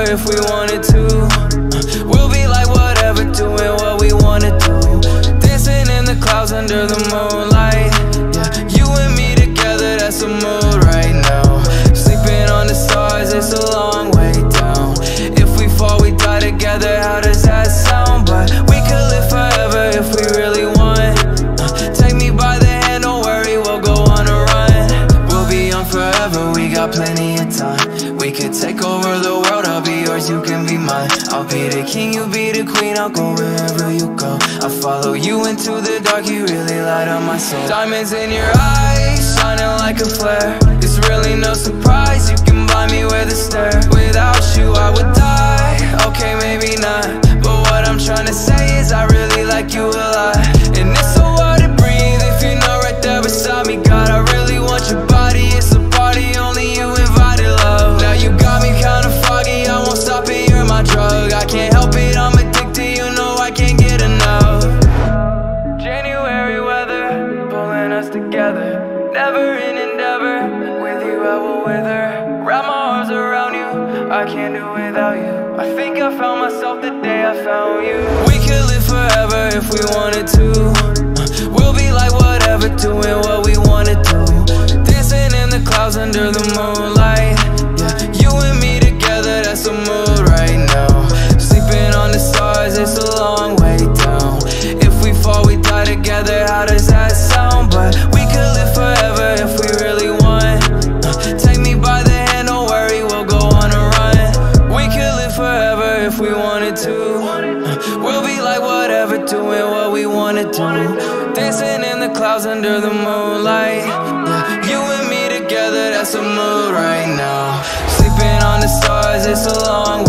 if we wanted to. We'll be like whatever, doing what we wanna do. Dancing in the clouds under the moonlight. Yeah, you and me together, that's a mood right now. Sleeping on the stars, it's a long way down. If we fall, we die together, how does that sound? But we could live forever if we really want. Take me by the hand, don't worry, we'll go on a run. We'll be young forever, we got plenty of time. We could take over the world, I'll be yours, you can be mine. I'll be the king, you be the queen, I'll go wherever you go. I'll follow you into the dark, you really light up my soul. Diamonds in your eyes, shining like a flare. It's really no surprise, you can buy me with a stare. Without you I would die, okay maybe not. But what I'm trying to say is I really like you a lot. And it's so hard to breathe if you're not right there beside me. God, I really want your body, it's a party, only you invited, love. Now you got me kinda foggy, I won't stop it, you're my drug. I can't help it, I'm addicted, you know I can't get enough. January weather, pulling us together. Never in endeavor, with you I will wither. Wrap my arms around you, I can't do without you. I think I found myself the day I found you. We could live forever if we wanted to. We'll be like whatever, doing what we wanna do. Dancing in the clouds under the moonlight. Yeah, you and me together, that's a mood right now. Sleeping on the stars, it's a long way down. If we fall, we die together, how does that sound? But we could live forever if we really want. Take me by the hand, don't worry, we'll go on a run. We could live forever if we wanted to. We'll be like whatever, doing what we wanna do. Dancing in the clouds under the moonlight. Yeah, you and me together, that's a mood right now. Sleeping on the stars, it's a long